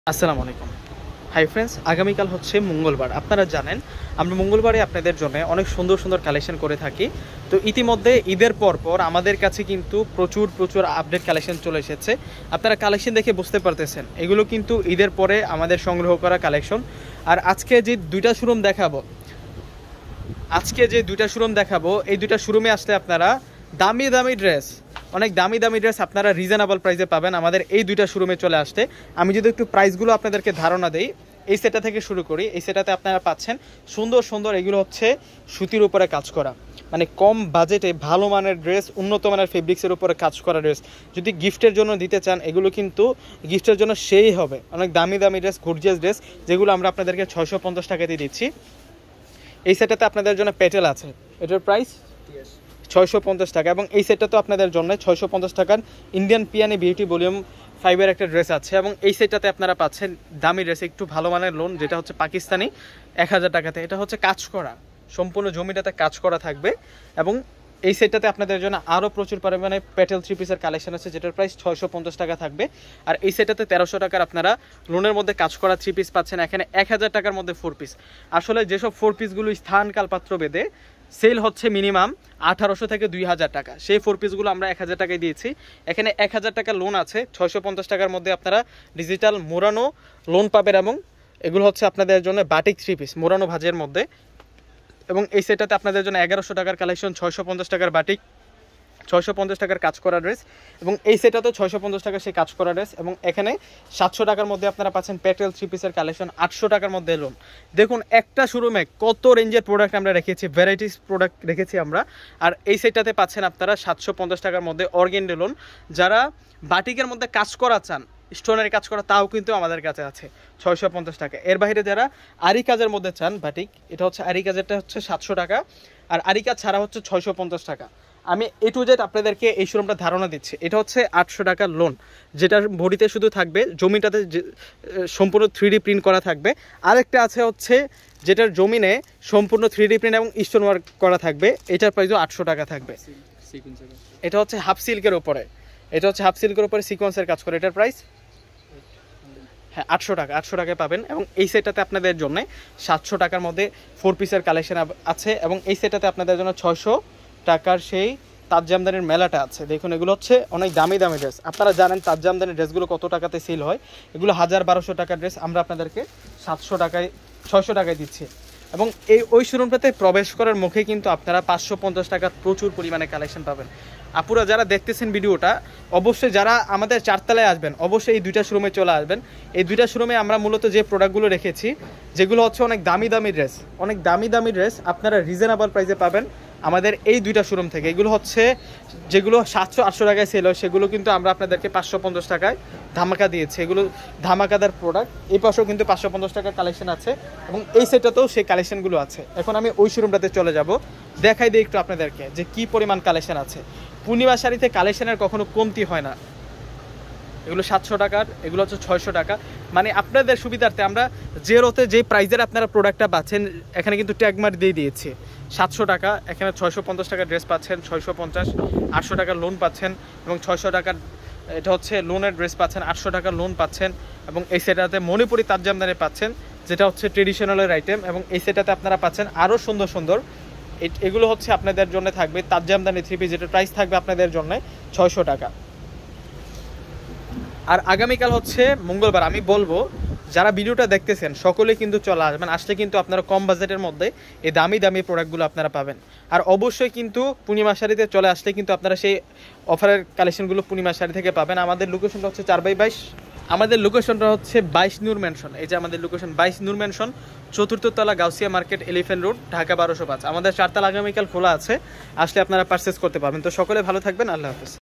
আসসালামু আলাইকুম। Hi friends, আগামীকাল হচ্ছে মঙ্গলবার। আপনারা জানেন আমরা মঙ্গলবারে আপনাদের জন্য অনেক সুন্দর সুন্দর কালেকশন করে থাকি। তো ইতিমধ্যে ঈদের পর আমাদের কাছে কিন্তু প্রচুর আপডেট কালেকশন চলে এসেছে। আপনারা কালেকশন দেখে বুঝতে পারতেছেন এগুলো কিন্তু ঈদের পরে আমাদের সংগ্রহ করা কালেকশন। আর আজকে যে দুইটা শোরুম দেখাবো এই দুইটা শোরুমে আসলে আপনারা দামি ড্রেস, অনেক দামি ড্রেস আপনারা রিজনেবল প্রাইসে পাবেন আমাদের এই দুইটা শোরুমে চলে আসতে। আমি যদি একটু প্রাইসগুলো আপনাদেরকে ধারণা দেই, এই সেটটা থেকে শুরু করি। এই সেটটাতে আপনারা পাচ্ছেন সুন্দর এগুলো হচ্ছে সুতির উপরে কাজ করা, মানে কম বাজেটে ভালো মানের ড্রেস, উন্নত মানের ফেব্রিক্সের উপরে কাজ করা ড্রেস। যদি গিফটের জন্য দিতে চান এগুলো কিন্তু গিফটের জন্য সেই হবে। অনেক দামি ড্রেস, গর্জিয়াস ড্রেস, যেগুলো আমরা আপনাদেরকে 650 টাকাতে দিচ্ছি। এই সেটটাতে আপনাদের জন্য পেটেল আছে, এটার প্রাইস 650 টাকা। এবং এই সেটটা তো আপনাদের জন্য 650 টাকার ইন্ডিয়ান পিয়ানি বিউটি ভলিউম 5-এর একটা ড্রেস আছে। এবং এই সেটটাতে আপনারা পাচ্ছেন দামি ড্রেস, একটু ভালো মানের লোন, যেটা হচ্ছে পাকিস্তানি 1000 টাকাতে। এটা হচ্ছে কাজ করা, সম্পূর্ণ জমিটাতে কাজ করা থাকবে। এবং এই সেটটাতে আপনাদের জন্য আরও প্রচুর পরিমাণে পেটেল 3 পিসের কালেকশন আছে, যেটার প্রাইস 650 টাকা থাকবে। আর এই সেটটাতে 1300 টাকার আপনারা লোনের মধ্যে কাজ করা 3 পিস পাচ্ছেন। এখানে 1000 টাকার মধ্যে 4 পিস। আসলে যেসব 4 পিসগুলো স্থান কালপাত্র বেঁধে সেল হচ্ছে মিনিমাম 1800 থেকে 2000 টাকা, সেই 4 পিসগুলো আমরা 1000 টাকায় দিয়েছি। এখানে 1000 টাকা লোন আছে, 650 টাকার মধ্যে আপনারা ডিজিটাল মোড়ানো লোন পাবেন। এবং এগুলো হচ্ছে আপনাদের জন্য বাটিক 3 পিস মোড়ানো ভাজের মধ্যে। এবং এই সেটটাতে আপনাদের জন্য 1100 টাকার কালেকশন, 650 টাকার বাটিক, 650 টাকার কাজ করা ড্রেস। এবং এই সেটটাতে 650 টাকার সেই কাজ করা ড্রেস। এবং এখানে 700 টাকার মধ্যে আপনারা পাচ্ছেন পেটেল 3 পিসের কালেকশন, 800 টাকার মধ্যে লোন। দেখুন একটা শোরুমে কত রেঞ্জের প্রোডাক্ট আমরা রেখেছি, ভ্যারাইটিস প্রোডাক্ট রেখেছি আমরা। আর এই সেটটাতে পাচ্ছেন আপনারা 750 টাকার মধ্যে অর্গেন্ডি লোন। যারা বাটিকের মধ্যে কাজ করা চান, স্টোনের কাজ করা, তাও কিন্তু আমাদের কাছে আছে 650 টাকা। এর বাইরে যারা আরি কাজের মধ্যে চান বাটিক, এটা হচ্ছে আরি কাজেরটা হচ্ছে 700 টাকা। আর আরি কাজ ছাড়া হচ্ছে 650 টাকা। আমি এ টু জেড আপনাদেরকে এই শোরুমটা ধারণা দিচ্ছি। এটা হচ্ছে 800 টাকার লোন, যেটার বডিতে শুধু থাকবে, জমিটাতে সম্পূর্ণ 3D প্রিন্ট করা থাকবে। আরেকটা আছে হচ্ছে যেটার জমিনে সম্পূর্ণ 3D প্রিন্ট এবং স্টোন ওয়ার্ক করা থাকবে, এটার প্রাইসও 800 টাকা থাকবে। এটা হচ্ছে হাফ সিল্কের উপরে, সিকোয়েন্সের কাজ করে, এটার প্রাইস 800 টাকা, 800 টাকায় পাবেন। এবং এই সেটটাতে আপনাদের জন্য 700 টাকার মধ্যে 4 পিসের কালেকশন আছে। এবং এই সেটটাতে আপনাদের জন্য 600 টাকার সেই তাজ জামদানির মেলাটা আছে। দেখুন এগুলো হচ্ছে অনেক দামি ড্রেস। আপনারা জানেন তাজ জামদানির ড্রেসগুলো কত টাকাতে সেল হয়। এগুলো 1000-1200 টাকার ড্রেস আমরা আপনাদেরকে 700 টাকায়, 600 টাকায় দিচ্ছি। এবং ওই শোরুমটাতে প্রবেশ করার মুখে কিন্তু আপনারা 550 টাকার প্রচুর পরিমাণে কালেকশন পাবেন। আপুরা যারা দেখতেছেন ভিডিওটা, অবশ্যই যারা আমাদের 4 তলায় আসবেন, অবশ্যই এই দুইটা শোরুমে চলে আসবেন। এই দুইটা শোরুমে আমরা মূলত যে প্রোডাক্টগুলো রেখেছি, যেগুলো হচ্ছে অনেক দামি ড্রেস আপনারা রিজনেবল প্রাইসে পাবেন আমাদের এই দুইটা শোরুম থেকে। এগুলো হচ্ছে যেগুলো 700-800 টাকায় সেল হয়, সেগুলো কিন্তু আমরা আপনাদেরকে 550 টাকায় ধামাকা দিয়েছি। এগুলো ধামাকাদার প্রোডাক্ট। এই পাশেও কিন্তু 550 টাকার কালেকশন আছে। এবং এই সেটটাতেও সেই কালেকশনগুলো আছে। এখন আমি ওই শোরুমটাতে চলে যাব, দেখাই দিই একটু আপনাদেরকে যে কি পরিমাণ কালেকশন আছে। পূর্ণিমা শাড়িতে কালেকশনের কখনো কমতি হয় না। এগুলো 700 টাকার, এগুলো হচ্ছে 600 টাকা। মানে আপনাদের সুবিধার্থে আমরা যে রোতে যে প্রাইজের আপনারা প্রোডাক্টটা পাচ্ছেন, এখানে কিন্তু ট্যাগমার্ক দিয়ে দিয়েছি 700 টাকা। এখানে 650 টাকার ড্রেস পাচ্ছেন, 650, 800 টাকার লোন পাচ্ছেন। এবং 600 টাকার এটা হচ্ছে লোনের ড্রেস পাচ্ছেন, 800 টাকার লোন পাচ্ছেন। এবং এই সেটাতে মণিপুরি তাজ জামদানি পাচ্ছেন, যেটা হচ্ছে ট্রেডিশনালের আইটেম। এবং এই সেটাতে আপনারা পাচ্ছেন আরও সুন্দর এগুলো হচ্ছে আপনাদের জন্য থাকবে তাজ জামদানি 3 পিস, যেটার প্রাইস থাকবে আপনাদের জন্য 600 টাকা। আর আগামীকাল হচ্ছে মঙ্গলবার। আমি বলবো যারা ভিডিওটা দেখতেছেন সকলে কিন্তু চলে আসবেন। আসলে কিন্তু আপনারা কম বাজেটের মধ্যে এই দামি প্রোডাক্টগুলো আপনারা পাবেন। আর অবশ্যই কিন্তু পূর্ণিমা শাড়িতে চলে আসলে কিন্তু আপনারা সেই অফারের কালেকশনগুলো পূর্ণিমা শাড়ি থেকে পাবেন। আমাদের লোকেশনটা হচ্ছে 4/22, আমাদের লোকেশনটা হচ্ছে 22 নূর ম্যানশন। এই যে আমাদের লোকেশন 22 নূর ম্যানশন, 4th তলা, Gausia market, elephant road, Dhaka 1205। আমাদের 4 তলা আগামীকাল খোলা আছে, আসলে আপনারা পারচেস করতে পারবেন। তো সকলে ভালো থাকবেন, আল্লাহ হাফেজ।